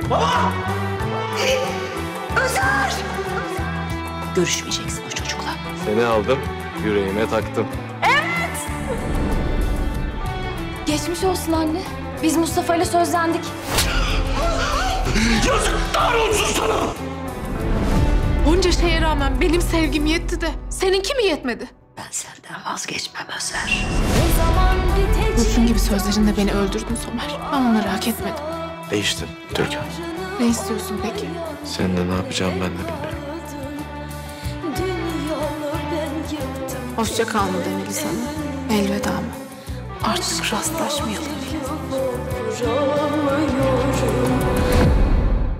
Baba! Özer! Görüşmeyeceksin o çocukla. Seni aldım, yüreğime taktım. Geçmiş olsun anne. Biz Mustafa ile sözlendik. Yazıklar olsun sana! Onca şeye rağmen benim sevgim yetti de seninki mi yetmedi? Ben senden vazgeçmem Özer. Kurşun gibi sözlerinle beni öldürdün Somer. Ben onları hak etmedim. Değiştin Türkan. Ne istiyorsun peki? Seninle ne yapacağım ben de bilmiyorum. Hoşça kal mı demeli sana? Elveda mı? Artık rastlaşmayalım bile.